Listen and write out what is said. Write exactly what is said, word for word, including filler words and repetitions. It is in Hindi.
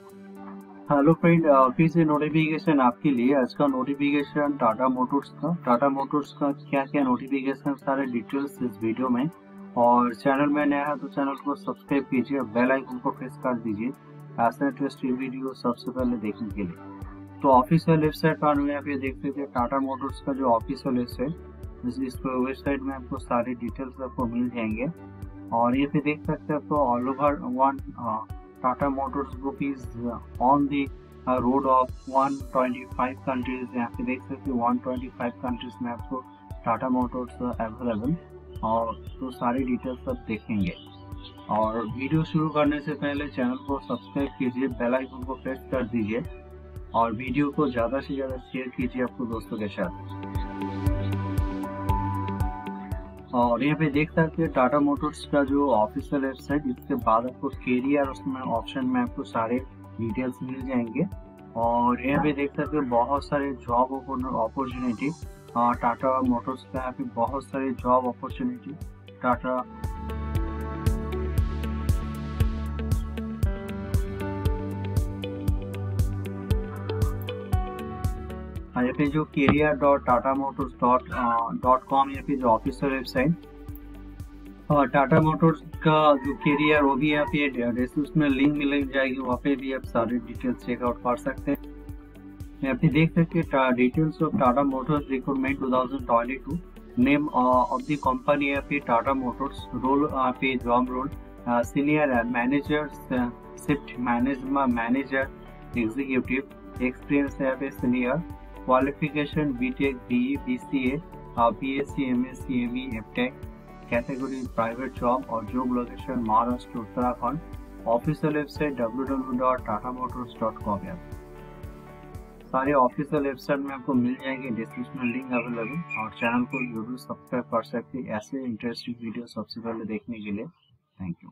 हेलो फ्रेंड, फिर से नोटिफिकेशन आपके लिए। आज का नोटिफिकेशन टाटा मोटर्स का टाटा मोटर्स का क्या क्या नोटिफिकेशन सारे डिटेल्स इस वीडियो में। और चैनल में नया है तो चैनल को सब्सक्राइब कीजिए, बेल आइकन को प्रेस कर दीजिए ऐसे इंटरेस्टिंग वीडियो सबसे पहले देखने के लिए। तो ऑफिशियल वेबसाइट पर हम यहाँ पे देख सकते हैं टाटा मोटर्स का जो ऑफिशियल वेबसाइट, इस वेबसाइट में आपको सारे डिटेल्स आपको मिल जाएंगे। और ये पे देख सकते हैं आपको all over one Tata Motors group is on the road of one twenty five countries. यहाँ पे देख सकते हैं वन ट्वेंटी फाइव कंट्रीज में आपको टाटा मोटर्स अवेलेबल। और तो सारी डिटेल्स सब देखेंगे। और वीडियो शुरू करने से पहले चैनल को सब्सक्राइब कीजिए, बेल आइकन को प्रेस कर दीजिए और वीडियो को ज़्यादा से ज़्यादा शेयर कीजिए आपको दोस्तों के साथ। और यहाँ पे देख सकते हैं टाटा मोटर्स का जो ऑफिशियल वेबसाइट, इसके बाद आपको कैरियर उसमें ऑप्शन में आपको सारे डिटेल्स मिल जाएंगे। और यहाँ पे देख सकते हैं बहुत सारे जॉब अपॉर्चुनिटी टाटा मोटर्स का, यहाँ पे बहुत सारे जॉब अपॉर्चुनिटी टाटा यहाँ पे जो career dot Tata Motors dot dot com यहाँ पे जो ऑफिशियल वेबसाइट और टाटा मोटर्स का जो कैरियर वो भी यहाँ पे डिस्क्रिप्शन में लिंक मिल जाएगी, वहाँ पे भी आप सारे डिटेल्स चेकआउट कर सकते हैं। यहाँ पे देख सकते हैं details of Tata Motors recruitment two thousand twenty two, name of the company यहाँ पे टाटा मोटर्स, रोल यहाँ पे job role senior manager, shift management manager, executive, experience यहाँ पे senior, qualification B Tech, B E, B C, B Sc, M.Sc, M.E, M.Tech, category private job और job location Maharashtra Uttarakhand. Official website W W W dot Tata Motors dot com है। सारे ऑफिशियल वेबसाइट में आपको मिल जाएंगे, डिस्क्रिप्शन में लिंक अवेलेबल। और चैनल को जरूर सब्सक्राइब कर सकते हैं ऐसे इंटरेस्टिंग वीडियो सबसे पहले देखने के लिए। Thank you.